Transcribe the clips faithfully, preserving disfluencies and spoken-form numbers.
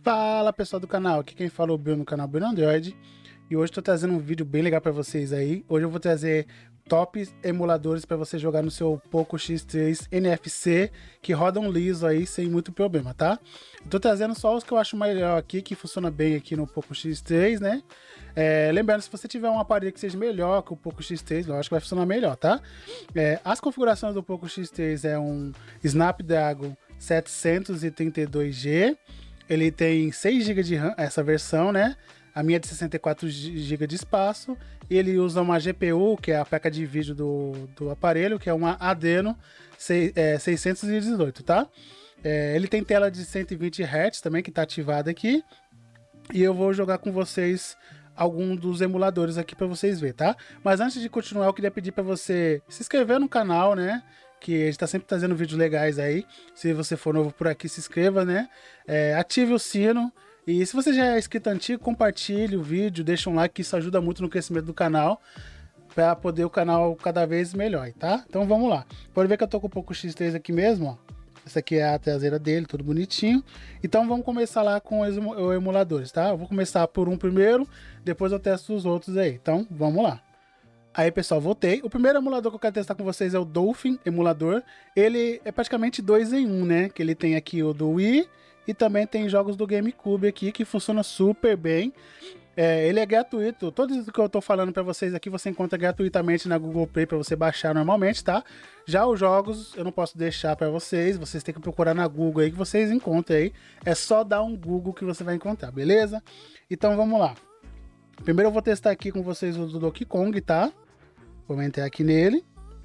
Fala pessoal do canal, aqui quem fala é o Bill no canal Bill Android. E hoje estou trazendo um vídeo bem legal para vocês aí. Hoje eu vou trazer top emuladores para você jogar no seu Poco X três N F C, que rodam liso aí sem muito problema, tá? Estou trazendo só os que eu acho melhor aqui, que funciona bem aqui no Poco X três, né? É, lembrando, se você tiver um aparelho que seja melhor que o Poco X três, lógico que vai funcionar melhor, tá? É, as configurações do Poco X três é um Snapdragon setecentos e trinta e dois G. Ele tem seis gigas de RAM, essa versão, né? A minha é de sessenta e quatro gigas de espaço. E ele usa uma G P U, que é a placa de vídeo do, do aparelho, que é uma Adreno seiscentos e dezoito, tá? É, ele tem tela de cento e vinte hertz também, que está ativada aqui. E eu vou jogar com vocês algum dos emuladores aqui para vocês verem, tá? Mas antes de continuar, eu queria pedir para você se inscrever no canal, né? Que a gente tá sempre trazendo vídeos legais aí. Se você for novo por aqui, se inscreva, né? É, ative o sino. E se você já é inscrito antigo, compartilhe o vídeo, deixa um like, que isso ajuda muito no crescimento do canal, para poder o canal cada vez melhor, tá? Então vamos lá. Pode ver que eu tô com o Poco X três aqui mesmo, ó. Essa aqui é a traseira dele, tudo bonitinho. Então vamos começar lá com os emuladores, tá? Eu vou começar por um primeiro, depois eu testo os outros aí. Então vamos lá. Aí pessoal, voltei. O primeiro emulador que eu quero testar com vocês é o Dolphin emulador. Ele é praticamente dois em um, né? Que ele tem aqui o do Wii e também tem jogos do GameCube aqui que funciona super bem. É, ele é gratuito. Tudo isso que eu tô falando para vocês aqui você encontra gratuitamente na Google Play para você baixar normalmente, tá? Já os jogos eu não posso deixar para vocês. Vocês têm que procurar na Google aí que vocês encontram aí. É só dar um Google que você vai encontrar, beleza? Então vamos lá. Primeiro eu vou testar aqui com vocês o do Donkey Kong, tá? Vou entrar aqui nele.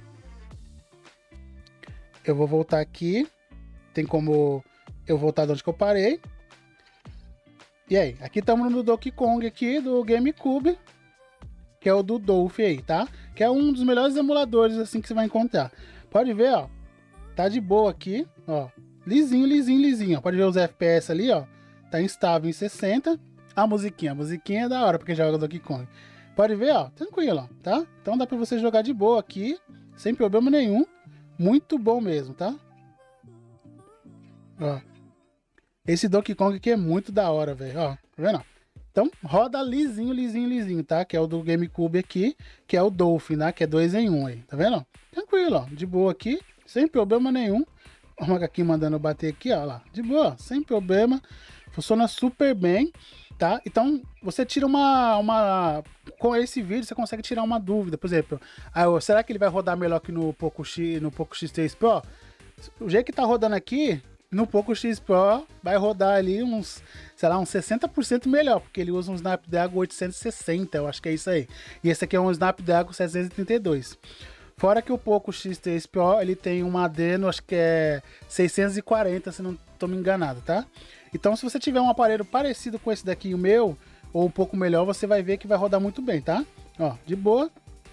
Eu vou voltar aqui. Tem como eu voltar de onde que eu parei. E aí, aqui estamos no Donkey Kong aqui do GameCube, que é o do Dolphin aí, tá? Que é um dos melhores emuladores assim que você vai encontrar. Pode ver, ó. Tá de boa aqui, ó. Lisinho, lisinho, lisinho. Ó. Pode ver os F P S ali, ó. Tá instável em sessenta. A musiquinha, a musiquinha é da hora porque joga Donkey Kong. Pode ver, ó, tranquilo, ó, tá? Então dá pra você jogar de boa aqui, sem problema nenhum. Muito bom mesmo, tá? Ó. Esse Donkey Kong aqui é muito da hora, velho, ó. Tá vendo? Então roda lisinho, lisinho, lisinho, tá? Que é o do GameCube aqui, que é o Dolphin, né? Que é dois em um aí, tá vendo? Tranquilo, ó, de boa aqui, sem problema nenhum. O macaquinho mandando bater aqui, ó, lá. De boa, sem problema. Funciona super bem. Tá? Então você tira uma, uma... Com esse vídeo você consegue tirar uma dúvida. Por exemplo, ah, será que ele vai rodar melhor que no Poco X, no Poco X três Pro? O jeito que tá rodando aqui, no Poco X Pro vai rodar ali uns, sei lá, uns sessenta por cento melhor, porque ele usa um Snapdragon oitocentos e sessenta, eu acho que é isso aí. E esse aqui é um Snapdragon setecentos e trinta e dois. Fora que o Poco X três Pro, ele tem uma Adreno, acho que é seiscentos e quarenta, se não tô me enganado, tá? Então, se você tiver um aparelho parecido com esse daqui, o meu, ou um pouco melhor, você vai ver que vai rodar muito bem, tá? Ó, de boa.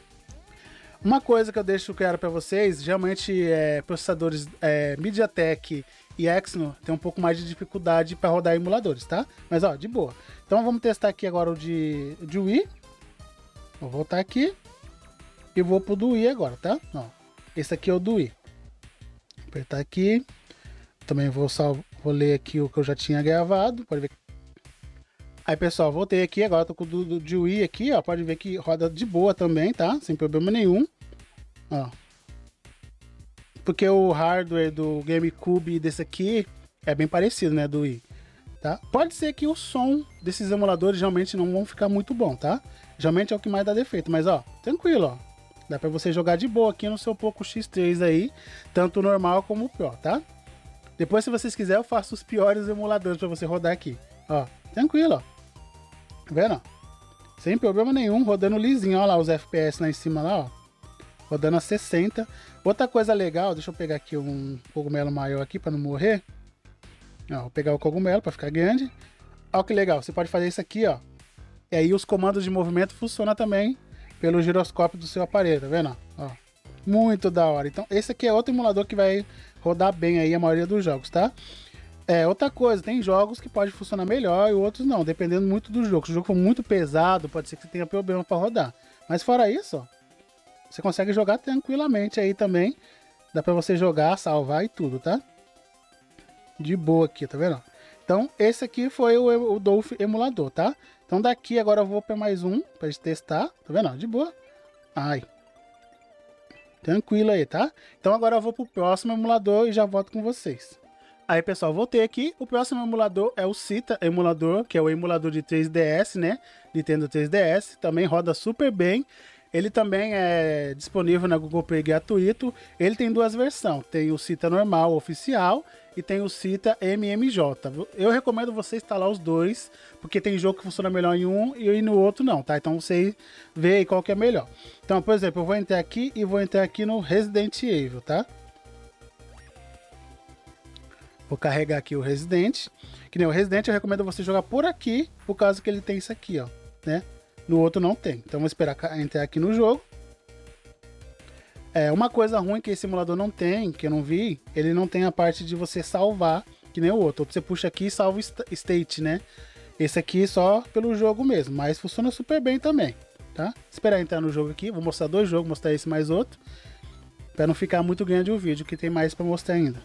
Uma coisa que eu deixo claro para vocês, geralmente é, processadores é, MediaTek e Exynos tem um pouco mais de dificuldade para rodar emuladores, tá? Mas ó, de boa. Então vamos testar aqui agora o de, de Wii. Vou voltar aqui e vou pro do Wii agora, tá? Ó, esse aqui é o do Wii. Vou apertar aqui. Também vou salvo, vou ler aqui o que eu já tinha gravado, pode ver. Aí pessoal, voltei aqui, agora tô com o do, do de Wii aqui, ó, pode ver que roda de boa também, tá? Sem problema nenhum, ó. Porque o hardware do GameCube desse aqui é bem parecido, né, do Wii, tá? Pode ser que o som desses emuladores realmente não vão ficar muito bom, tá? Geralmente é o que mais dá defeito, mas ó, tranquilo, ó. Dá pra você jogar de boa aqui no seu Poco X três aí, tanto o normal como o Pro, tá? Depois, se vocês quiserem, eu faço os piores emuladores para você rodar aqui. Ó, tranquilo, ó. Tá vendo? Sem problema nenhum, rodando lisinho. Ó lá os F P S lá em cima, lá, ó. Rodando a sessenta. Outra coisa legal, deixa eu pegar aqui um cogumelo maior aqui para não morrer. Ó, vou pegar o cogumelo para ficar grande. Ó que legal, você pode fazer isso aqui, ó. E aí os comandos de movimento funcionam também pelo giroscópio do seu aparelho, tá vendo? Ó, muito da hora. Então, esse aqui é outro emulador que vai rodar bem aí a maioria dos jogos, tá? É, outra coisa, tem jogos que pode funcionar melhor e outros não, dependendo muito do jogo. Se o jogo for muito pesado, pode ser que você tenha problema para rodar. Mas fora isso, ó, você consegue jogar tranquilamente aí também. Dá para você jogar, salvar e tudo, tá? De boa aqui, tá vendo? Então, esse aqui foi o, o Dolphin emulador, tá? Então, daqui agora eu vou para mais um, pra gente testar. Tá vendo? Ó, de boa. Ai. Tranquilo aí, tá? Então, agora eu vou pro próximo emulador e já volto com vocês. Aí, pessoal, voltei aqui. O próximo emulador é o Cita emulador, que é o emulador de três D S, né? Nintendo três D S. Também roda super bem. Ele também é disponível na Google Play gratuito. Ele tem duas versões. Tem o Cita normal, oficial, e tem o Cita M M J. Eu recomendo você instalar os dois, porque tem jogo que funciona melhor em um e no outro não, tá? Então você vê aí qual que é melhor. Então, por exemplo, eu vou entrar aqui e vou entrar aqui no Resident Evil, tá? Vou carregar aqui o Resident. Que nem o Resident eu recomendo você jogar por aqui, por causa que ele tem isso aqui, ó, né? No outro não tem. Então vou esperar entrar aqui no jogo. É, uma coisa ruim que esse emulador não tem, que eu não vi, ele não tem a parte de você salvar, que nem o outro. Você puxa aqui e salva o state, né? Esse aqui só pelo jogo mesmo, mas funciona super bem também, tá? Esperar entrar no jogo aqui, vou mostrar dois jogos, mostrar esse mais outro, para não ficar muito grande o vídeo, que tem mais para mostrar ainda.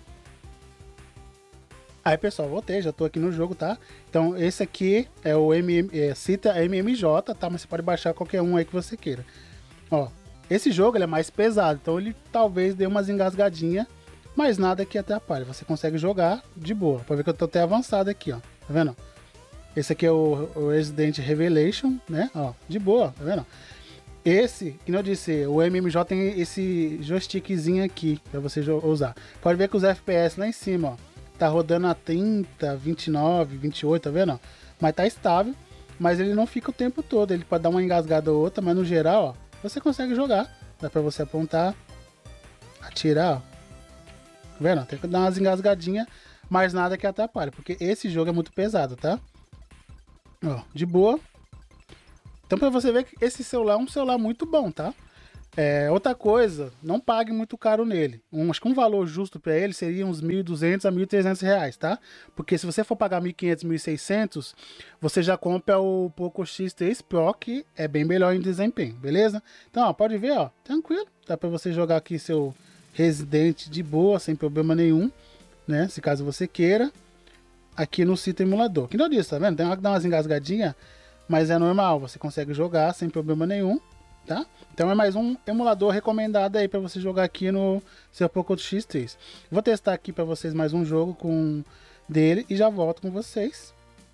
Aí, pessoal, voltei, já tô aqui no jogo, tá? Então, esse aqui é o M M, é, Cita M M J, tá? Mas você pode baixar qualquer um aí que você queira. Ó, esse jogo ele é mais pesado, então ele talvez dê umas engasgadinhas, mas nada que atrapalhe. Você consegue jogar de boa. Pode ver que eu tô até avançado aqui, ó. Tá vendo? Esse aqui é o, o Resident Revelation, né? Ó, de boa, tá vendo? Esse, que eu disse, o M M J tem esse joystickzinho aqui pra você usar. Pode ver que os F P S lá em cima, ó. Tá rodando a trinta, vinte e nove, vinte e oito, tá vendo? Mas tá estável, mas ele não fica o tempo todo. Ele pode dar uma engasgada ou outra, mas no geral, ó, você consegue jogar. Dá pra você apontar, atirar, ó. Tá vendo? Tem que dar umas engasgadinhas, mas nada que atrapalhe, porque esse jogo é muito pesado, tá? Ó, de boa. Então pra você ver que esse celular é um celular muito bom, tá? É, outra coisa, não pague muito caro nele. Um, acho que um valor justo para ele seria uns mil e duzentos a mil e trezentos reais, tá? Porque se você for pagar mil e quinhentos, mil e seiscentos, você já compra o Poco X três Pro, que é bem melhor em desempenho, beleza? Então, ó, pode ver, ó, tranquilo. Dá para você jogar aqui seu Resident de boa, sem problema nenhum, né? Se caso você queira, aqui no Cita emulador. Que não disse, tá vendo? Tem hora que dá umas engasgadinhas, mas é normal, você consegue jogar sem problema nenhum. Tá? Então é mais um emulador recomendado aí para você jogar aqui no seu Poco X três. Vou testar aqui para vocês mais um jogo com dele e já volto com vocês.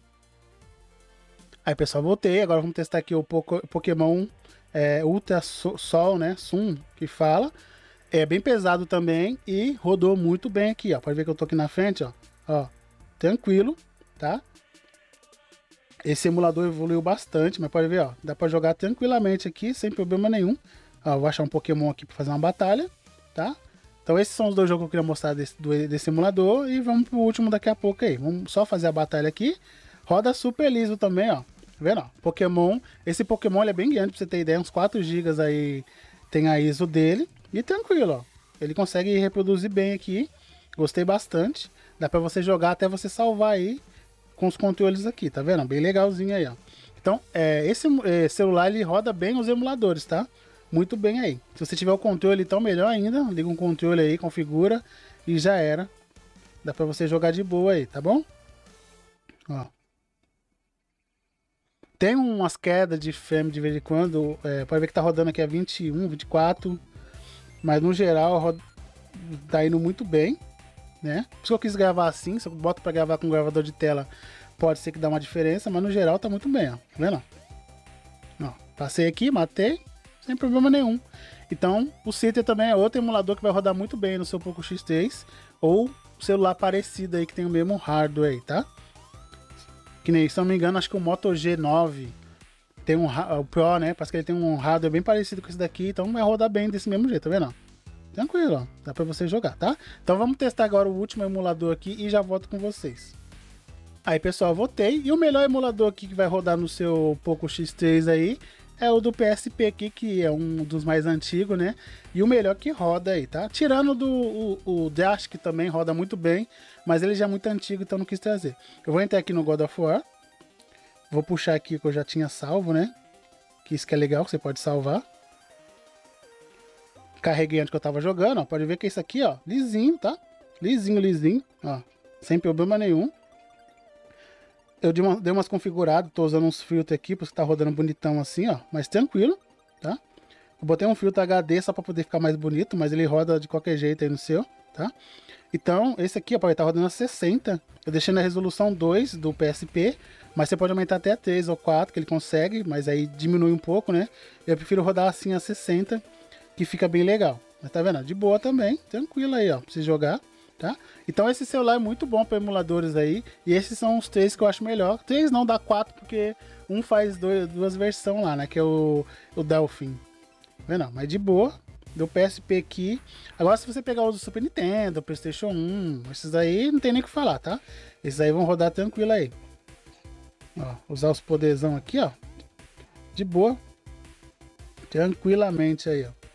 Aí, pessoal, voltei. Agora vamos testar aqui o Poco, Pokémon é, Ultra Sol, né? Sun, que fala. É bem pesado também e rodou muito bem aqui, ó. Pode ver que eu tô aqui na frente, ó. Ó, tranquilo, tá? Esse emulador evoluiu bastante, mas pode ver, ó, dá pra jogar tranquilamente aqui, sem problema nenhum. Ó, vou achar um Pokémon aqui pra fazer uma batalha, tá? Então esses são os dois jogos que eu queria mostrar desse, desse emulador e vamos pro último daqui a pouco aí. Vamos só fazer a batalha aqui. Roda super liso também, ó. Tá vendo, ó? Pokémon, esse Pokémon ele é bem grande, pra você ter ideia, uns quatro gigas aí tem a I S O dele. E tranquilo, ó. Ele consegue reproduzir bem aqui, gostei bastante. Dá pra você jogar até você salvar aí com os controles aqui, tá vendo? Bem legalzinho aí, ó. Então, é, esse é, celular, ele roda bem os emuladores, tá? Muito bem aí. Se você tiver o controle, então melhor ainda. Liga um controle aí, configura e já era. Dá pra você jogar de boa aí, tá bom? Ó. Tem umas quedas de frame de vez em quando. É, pode ver que tá rodando aqui a vinte e um, vinte e quatro. Mas no geral, roda, tá indo muito bem. Né? Se eu quis gravar assim, se eu boto para gravar com um gravador de tela, pode ser que dá uma diferença, mas no geral tá muito bem, ó. Tá vendo? Ó, passei aqui, matei, sem problema nenhum. Então, o Cita também é outro emulador que vai rodar muito bem no seu Poco X três ou celular parecido aí que tem o mesmo hardware aí, tá? Que nem, se não me engano, acho que o Moto G nove tem um o Pro, né? Parece que ele tem um hardware bem parecido com esse daqui, então vai rodar bem desse mesmo jeito, tá vendo? Tranquilo, ó. Dá pra você jogar, tá? Então vamos testar agora o último emulador aqui e já volto com vocês. Aí, pessoal, voltei. E o melhor emulador aqui que vai rodar no seu Poco X três aí é o do P S P aqui, que é um dos mais antigos, né? E o melhor que roda aí, tá? Tirando do o, o Dash, que também roda muito bem, mas ele já é muito antigo, então não quis trazer. Eu vou entrar aqui no God of War. Vou puxar aqui que eu já tinha salvo, né? Que isso que é legal, que você pode salvar. Carreguei antes que eu tava jogando, ó. Pode ver que isso aqui, ó, lisinho, tá? Lisinho, lisinho, ó. Sem problema nenhum. Eu dei, uma, dei umas configuradas, tô usando uns filtros aqui, porque tá rodando bonitão assim, ó. Mas tranquilo, tá? Eu botei um filtro H D só pra poder ficar mais bonito, mas ele roda de qualquer jeito aí no seu, tá? Então, esse aqui, ó, ele tá rodando a sessenta. Eu deixei na resolução dois do P S P, mas você pode aumentar até três ou quatro, que ele consegue, mas aí diminui um pouco, né? Eu prefiro rodar assim a sessenta, que fica bem legal. Mas tá vendo? De boa também, tranquilo aí, ó, pra você jogar. Tá? Então esse celular é muito bom para emuladores aí. E esses são os três que eu acho melhor. Três não, dá quatro, porque um faz dois, duas versões lá, né? Que é o, o Delphin. Tá vendo? Mas de boa. Do P S P aqui. Agora se você pegar os do Super Nintendo, PlayStation um, esses aí não tem nem o que falar, tá? Esses aí vão rodar tranquilo aí. Ó, usar os poderzão aqui, ó. De boa. Tranquilamente aí, ó.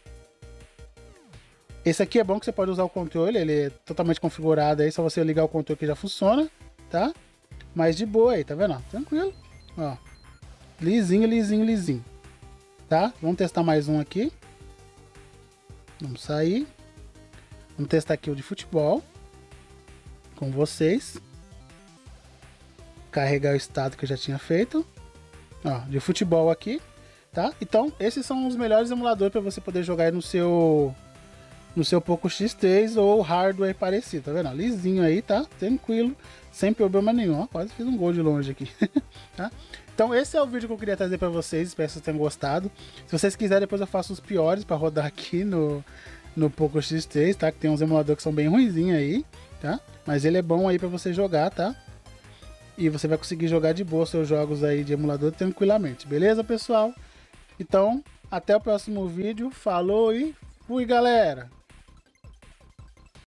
Esse aqui é bom que você pode usar o controle, ele é totalmente configurado aí, só você ligar o controle que já funciona, tá? Mas de boa aí, tá vendo? Ó, tranquilo, ó. Lisinho, lisinho, lisinho. Tá? Vamos testar mais um aqui. Vamos sair. Vamos testar aqui o de futebol. Com vocês. Carregar o estado que eu já tinha feito. Ó, de futebol aqui, tá? Então, esses são os melhores emuladores para você poder jogar aí no seu... no seu Poco X três ou hardware parecido, tá vendo? Lisinho aí, tá? Tranquilo, sem problema nenhum. Ó, quase fiz um gol de longe aqui, tá? Então esse é o vídeo que eu queria trazer pra vocês, espero que vocês tenham gostado. Se vocês quiserem, depois eu faço os piores pra rodar aqui no, no Poco X três, tá? Que tem uns emuladores que são bem ruinzinhos aí, tá? Mas ele é bom aí pra você jogar, tá? E você vai conseguir jogar de boa seus jogos aí de emulador tranquilamente, beleza, pessoal? Então, até o próximo vídeo, falou e fui, galera!